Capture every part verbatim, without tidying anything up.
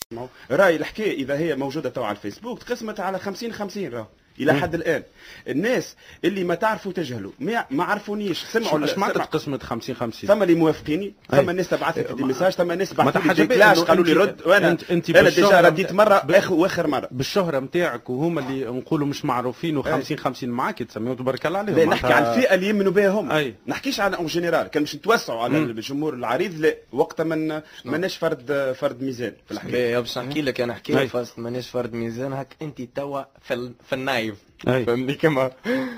راي الحكايه اذا هي موجوده تو على الفيسبوك تقسمت على خمسين خمسين راه الى حد الان. الناس اللي ما تعرفوا تجهلوا ما, ما عرفونيش سمعوا اش معناتها تقسمت خمسين خمسين؟ ثم اللي موافقيني، ثم الناس تبعث لي ميساج، ثم الناس بعثوا لي ديكلاش قالوا لي رد، وانا انت انت انا ديجا رديت مره اخر واخر مره بالشهره نتاعك وهما اللي نقولوا مش معروفين و50 خمسين معاك تسميهم تبارك الله عليهم. لا نحكي على الفئه اللي يمنوا بها هم، أي. نحكيش على اون جينيرال. كان باش نتوسعوا على الجمهور العريض لا وقتها من ماناش فرد فرد ميزان في الحكايه. باش نحكي لك انا حكايه فاست ماناش فرد ميزان هك انت توا في في النايف فهمني كما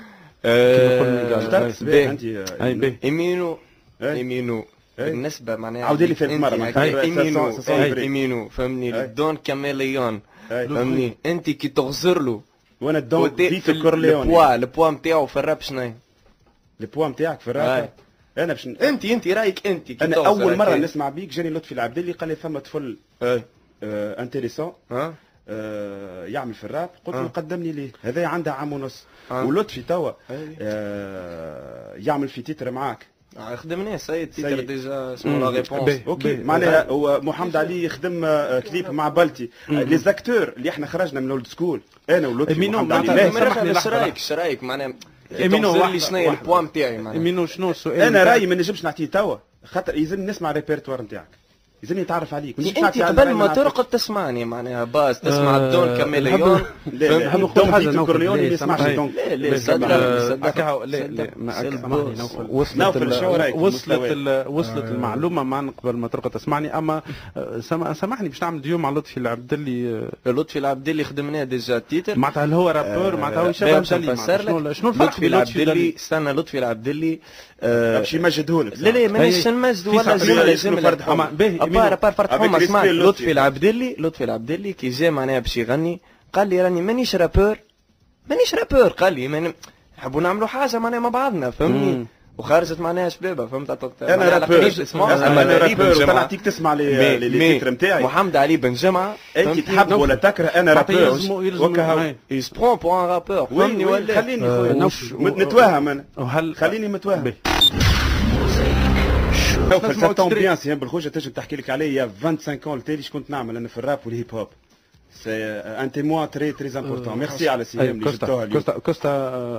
اخترت انت ايمينو ايمينو بالنسبه معناها عاودي لي ثالث مره ايمينو ايمينو فهمني دون كاميليون فهمني انت كي تغزر له وانا دون فيتو كورليون البوا البوا نتاعو في الراب شنو؟ البوا نتاعك في الراب انا باش انت انت رايك انت كي انا اول مره نسمع بيك جاني لطفي العبدلي قال لي ثم طفل انتريسون آه يعمل في الراب، قلت له قدمني ليه هذا عنده عام ونص آه. ولطفي توا آه يعمل في تيتر معاك خدمناه سيد تيتر ديجا اسمه لا ريبونس اوكي معناها هو محمد علي خدم آه كليب مع بلتي لي زاكتور اللي احنا خرجنا من اولد سكول انا ولطفي محمد علي. ايش رايك ايش رايك معناها ايمينو لي شنو البوان نتاعي معناها ايمينو شنو السؤال؟ انا رايي ما نجمش نعطيه توا خاطر يلزم نسمع الريبرتوار نتاعك يلزمني نتعرف عليك. انت قبل ما ترقد تسمعني معناها باز تسمع الدون كاميليون فهمت دون فيتو كورليون ما يسمعش دون لا لا صدق هكا لا لا وصلت وصلت وصلت المعلومه معنا قبل ما ترقد تسمعني. اما سامحني باش نعمل ديو مع لطفي العبدلي. لطفي العبدلي خدمناه ديجا تيتر معناتها هل هو رابور معناتها هو شباب شنو شنو الفرق بين لطفي استنى لطفي العبدلي باش يمجدهولك. لا لا مانيش نمجد ولا جمله جمله بار بار فرد حومه اسمع لطفي العبدلي لطفي العبدلي كي جا معناها باش يغني قال لي راني مانيش رابور مانيش رابور قال لي ماني نحبوا نعملوا حاجه معناها مع بعضنا فهمني وخرجت معناها شبابه فهمت. انا رابور انا رابور طلعتيك تسمع لي لي تيتر نتاعي محمد علي بن جمعه انت تحب ولا تكره انا رابور وكا يسبرون بو ان رابور فهمني ولا خليني نتوهم انا خليني متوهم فلسفة امبيانس بالخوجه تنجم تحكي لك عليا خمسة وعشرين عام التالي كنت نعمل انا في الراب والهيب هوب. سي ان تيموان تري تري امبورتون. ميرسي على السيام اللي جبتوها اليوم. كوستا كوستا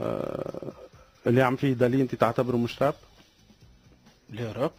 اللي عم فيه دالي انت تعتبره مش راب؟ لا راب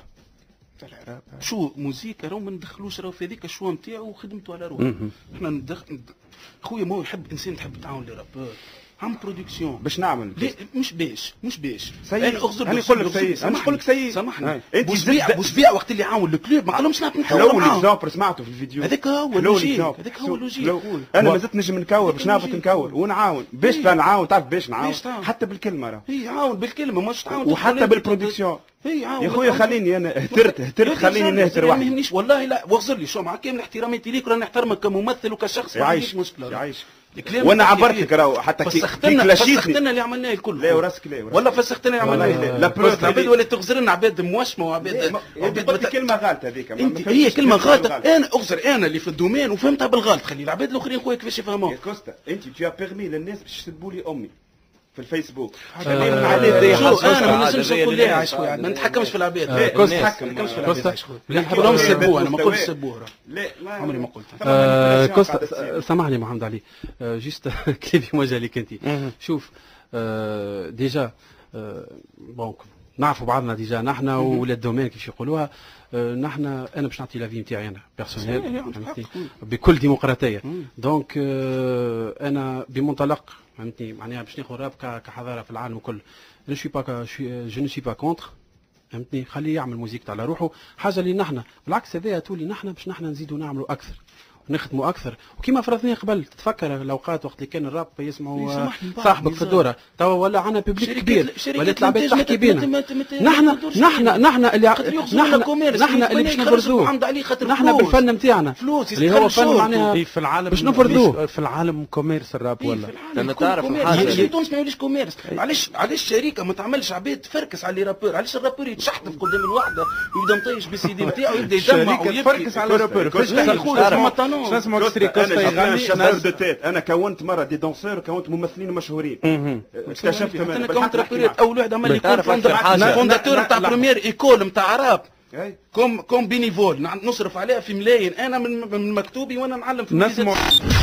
شو موزيكا راهو ما ندخلوش راهو في هذيك الشوا نتاعو وخدمته على روحه. احنا ندخل خويا ما هو يحب انسان تحب تعاون لي رابور عم برودكسيون باش نعمل لا مش باش مش باش انا اغزر انا نقول لك سيد انا نقول لك سيد سامحني بوزبيع بوزبيع وقت اللي عاون الكلوب ما قالهمش نعرف نحاول معاهم. لو الاكزامبل سمعته في الفيديو هذاك هو اللوجيك هذاك هو اللوجيك. انا ما زلت نجم نكور باش نعرف نكور ونعاون باش نعاون تعرف باش نعاون حتى بالكلمه راه اي عاون بالكلمه ماش تعاون وحتى بالبرودكسيون. يا خويا خليني انا اهترت اهترت خليني نهتر وحدي. ما يهمنيش والله لا واغزر لي شو مع كامل احتراماتي ليك راني نحترمك كممثل وكشخص ما عنديش مشكله. يعيش وانا عبرتك راهو حتى كي كلاشيتني فسختنا اللي عملناه الكل. لا وراسك لا ولا فسختنا اللي عملناه لا بروف عباد ولا تغزر لنا عباد موشمه وعباد عباد كلمه غلط هذيك انت هي كلمه غلط. انا اغزر انا اللي في الدومين وفهمتها بالغلط خلي العباد الاخرين خويا كيفاش يفهموها. كوستا انت تو بيرمي للناس باش يسبوا لي امي في الفيسبوك. شو انا ما نجمش نقول لها ما نتحكمش في العباد. كوستا نتحكمش في العباد نحبهم يسبوه انا ما قلتش سبوه. لا عمري ما قلت. كوستا سامحني محمد علي جيست كلي في مجالك انت. شوف ديجا بونك نعرفوا بعضنا ديجا نحن ولا الدومين كيف يقولوها نحن انا باش نعطي لافي نتاعي انا بيرسونيل بكل ديمقراطيه. دونك انا بمنطلق فهمتني معناها باش ناخذ الراب كحضاره في العالم الكل. جو سوي با جو نو سوي با كونتر فهمتني خليه يعمل موزيك على روحه حاجه اللي نحن بالعكس هذايا تولي نحن باش نحن نزيدوا نعملوا اكثر ونخدموا اكثر وكما فرضناه قبل. تتفكر الاوقات وقت اللي كان الراب يسمعوا صاحبك في الدوره توا ولا عندنا بيبليك كبير ولات العباد تحكي بينا. نحن نحن نحن اللي نحن نحن اللي باش نفرضوه نحن بالفن نتاعنا اللي هو فن معناها في العالم باش نفرضوه في العالم كوميرس الراب ولا انا تعرف الحاجه تونس ما يوليش كوميرس. علاش علاش شركه ما تعملش عباد تفركس على الرابور؟ علاش الرابور يتشحطف قدام الوحده ويبدا مطيش بالسي دي نتاعو ويبدا يجمع ويفركس على الرابور شنو اسمه كوستري كوستا يغني. انا كونت مره دي دونسور وكونت ممثلين مشهورين اكتشفت انا كونت رابوريت اول واحد عمل لي فونداتور نتاع بروميير ايكول نتاع راب كوم كوم بينيفول نصرف عليها في ملايين انا من من مكتوبي وانا نعلم في نسمع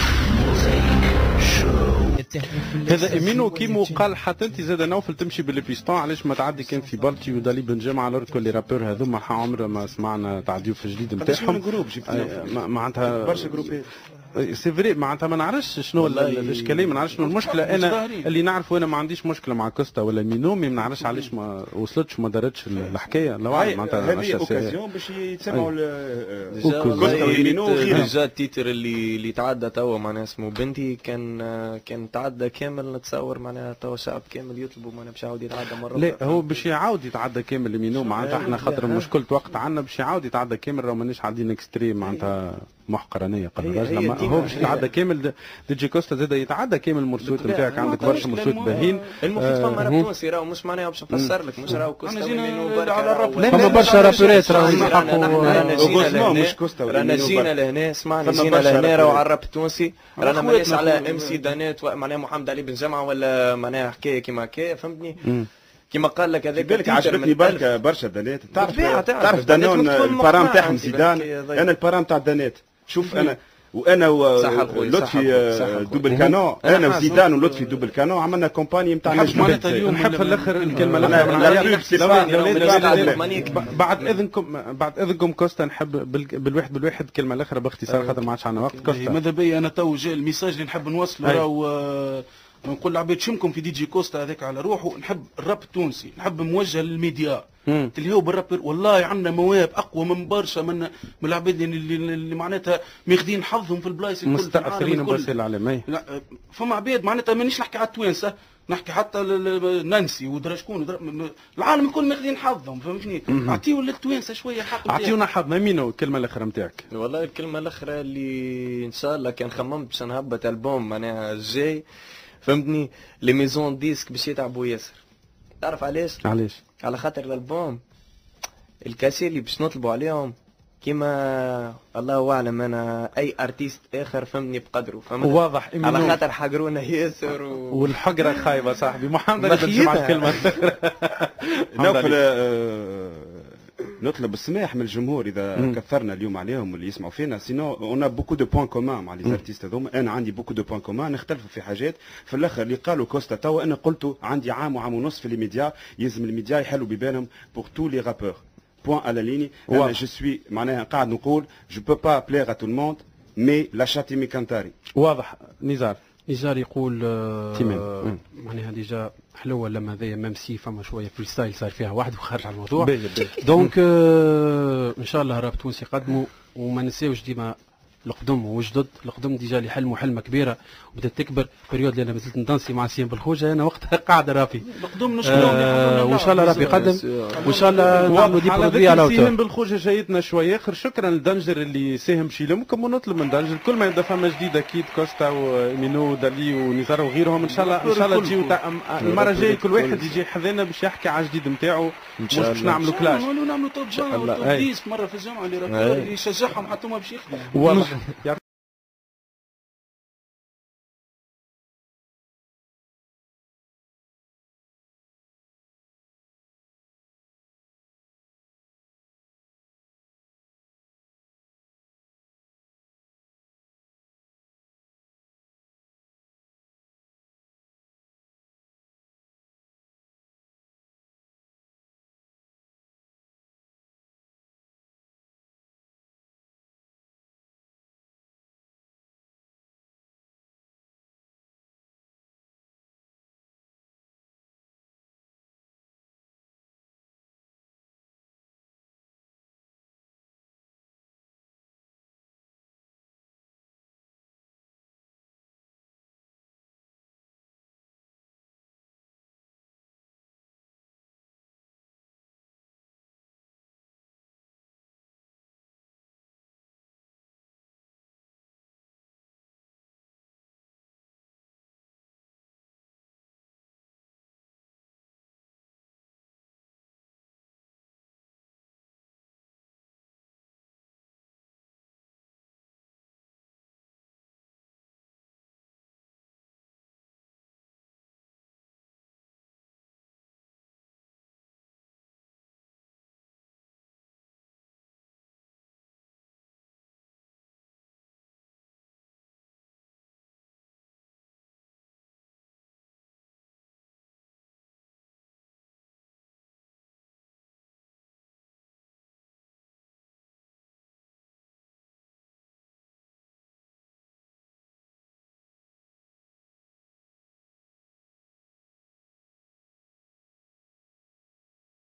هذا امينو كيمو قال حتى انت زاد نوفل تمشي بالبيستون علاش ما تعدي كان في بالتي ودالي بن جمعه على كل لي رابور هذوما عمرنا ما سمعنا تعديو في الجديد نتاعهم معناتها برشا جروبات سي فري معناتها ما نعرفش شنو الاشكاليه ما نعرفش شنو المشكله انا اللي نعرفه انا ما عنديش مشكله مع كوستا ولا مينو مي ما نعرفش علاش ما وصلتش ما دارتش الحكايه لو معناتها هذه اوكازيون باش يتسمعوا كوستا ومينو غير جا التيتر اللي اللي تعدى توا معناها اسمه بنتي كان كان تعدى كامل نتصور معناها توا شعب كامل يطلبوا معناها باش يعاود يتعدى مره لا هو باش يعاود يتعدى كامل مينو معناتها احنا خاطر مشكله وقت عندنا باش يعاود يتعدى كامل راه مانيش عادين اكستريم معناتها محقرانيه قبل الرجل هو باش يتعدى كامل دي جي كوستا زاد يتعدى كامل المرسوت نتاعك عندك برشا مرسوت باهين المفروض فما راب تونسي راهو مش معناها باش نفسر لك مش راهو كوستا ومينو بركه فما برشا رابورات راهو يلحقوا مش كوستا رانا جينا لهنا سمعنا جينا لهنا راهو على الراب التونسي رانا ماناش على ام سي دانات معناها محمد علي بن جمعه ولا معناها حكايه كيما هكايا فهمتني كيما قال لك هذاك بالك عجبتني برشا برشا دانات تعرف تعرف دانون البارام تاعهم زيدان انا البارام تاع دانات شوف انا وانا ولطفي دوبل كانون انا وزيدان ولطفي دوبل كانون عملنا كومباني نتاع معناتها اليوم نحب في الاخر الكلمه بعد اذنكم بعد اذنكم كوستا نحب بالواحد بالواحد كلمه الاخرى باختصار خاطر ما عادش عندنا وقت كوستا ماذا بيا انا تو جا الميساج اللي نحب نوصله راهو نقول لعباد شمكم في دي جي كوستا هذاك على روحه نحب الراب التونسي نحب موجه للميديا تلهيو بالرابر والله عندنا مواهب اقوى من برشا من من العباد اللي, اللي معناتها ماخذين حظهم في البلايص الكل مستأثرين برشا العالم فما عباد معناتها مانيش نحكي على التوانسه نحكي حتى نانسي ودرا شكون العالم الكل ماخذين حظهم فهمتني اعطيو للتوانسه شويه حق اعطيونا حظ مينو الكلمه الاخرى نتاعك والله الكلمه الاخرى اللي ان شاء الله كان خممت باش نهبط البوم معناها الجاي فهمتني لي ميزون ديسك باش يتعبوا ياسر تعرف علاش؟ علاش؟ على خاطر الالبوم الكاسي اللي باش نطلبوا عليهم كيما الله اعلم انا اي ارتيست اخر فهمني بقدره فهمت واضح على خاطر حقرونا ياسر و... والحقره خايبه صاحبي محمد بن جمعه الكلمه نوفل نطلب السماح من الجمهور اذا مم. كثرنا اليوم عليهم واللي يسمعوا فينا سينو اون بوكو دو بوان كومان مع لي زارتيست هذوما انا عندي بوكو دو بوان كومان نختلفوا في حاجات في الاخر اللي قالوا كوستا توا انا قلته عندي عام وعام ونص في لي ميديا يلزم الميديا يحلوا ببالهم بور تو لي رابور بوان على ليني انا جو سوي معناها قاعد نقول جو بو با بليغ ا تو الموند مي لا شاتيمي كانتاري واضح نزار نزار يقول آه معناها ديجا حلوه لما هذايا ميم سي فما شويه فري ستايل صار فيها واحد وخارج على الموضوع دونك آه ان شاء الله راب تونسي يقدموا وما نساوش ديما القدم وجدد القدم ديجا اللي حلموا حلمه كبيره وبدات تكبر بريود اللي انا مازلت ندانسي مع سيام بالخوجه انا وقتها قاعده رافي القدم نشكرهم آه وان شاء الله رافي يقدم وان شاء الله نعملوا دي برودوي على اوتور سيام بالخوجه جايتنا شويه اخر شكرا لدنجر اللي ساهم شي لكم ونطلب من دنجر كل ما يبدا فما جديد اكيد كوستا ومينو ودالي ونزار وغيرهم ان شاء الله ان شاء الله تجيو المره الجايه كل واحد يجي حذانا باش يحكي على الجديد نتاعو مش باش نعملوا كلاش نعملوا توب جون توب ديس مره في الجامعه اللي راه يشجعهم حتى هما باش يخدموا